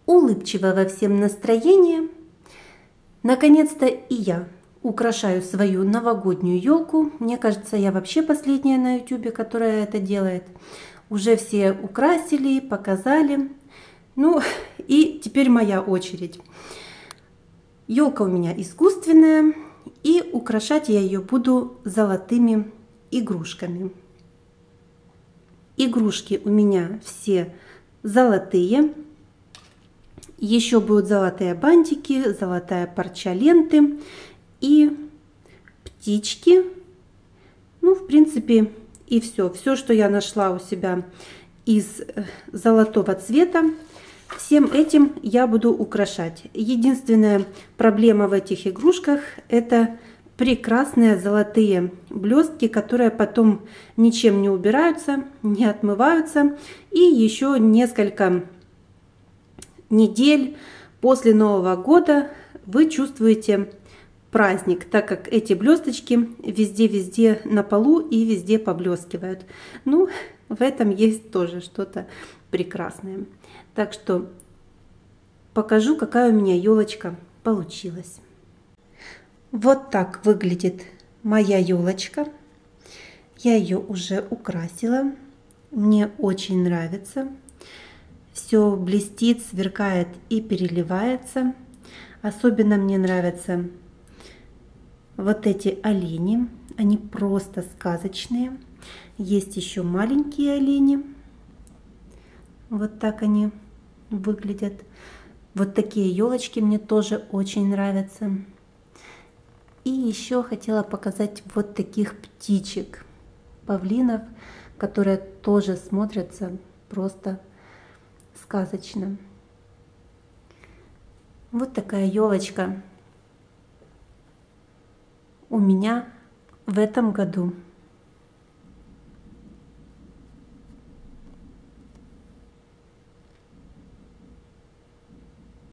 улыбчивого всем настроения. Наконец-то и я украшаю свою новогоднюю елку. Мне кажется, я вообще последняя на YouTube, которая это делает. Уже все украсили, показали. Ну и теперь моя очередь. Елка у меня искусственная, и украшать я ее буду золотыми игрушками. Игрушки у меня все золотые. Еще будут золотые бантики, золотая парча ленты и птички. Ну, в принципе, и все. Все, что я нашла у себя из золотого цвета, всем этим я буду украшать. Единственная проблема в этих игрушках — это прекрасные золотые блестки, которые потом ничем не убираются, не отмываются. И еще несколько недель после Нового года вы чувствуете праздник, так как эти блесточки везде-везде на полу и везде поблескивают. Ну, в этом есть тоже что-то прекрасное. Так что покажу, какая у меня елочка получилась. Вот так выглядит моя елочка. Я ее уже украсила. Мне очень нравится. Все блестит, сверкает и переливается. Особенно мне нравятся вот эти олени. Они просто сказочные. Есть еще маленькие олени. Вот так они выглядят. Вот такие елочки мне тоже очень нравятся. И еще хотела показать вот таких птичек, павлинов, которые тоже смотрятся просто сказочно. Вот такая елочка у меня в этом году.